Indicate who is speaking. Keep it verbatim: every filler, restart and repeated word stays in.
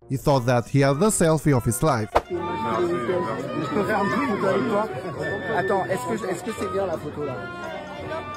Speaker 1: He thought that he had the selfie of his life.
Speaker 2: Je peux faire une photo avec toi? Attends, est-ce que est-ce que c'est bien la photo là?